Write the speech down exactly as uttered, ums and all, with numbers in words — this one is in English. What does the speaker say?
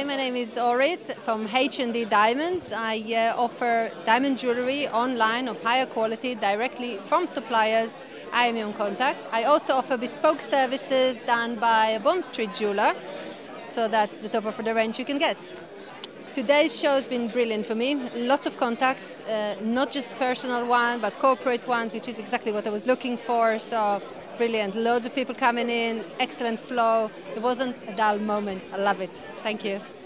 Hi, my name is Orit from H and D Diamonds. I uh, offer diamond jewelry online of higher quality directly from suppliers. I am in contact. I also offer bespoke services done by a Bond Street jeweler. So that's the top of the range you can get. Today's show has been brilliant for me. Lots of contacts, uh, not just personal ones, but corporate ones, which is exactly what I was looking for. So brilliant. Loads of people coming in, excellent flow. It wasn't a dull moment. I love it. Thank you.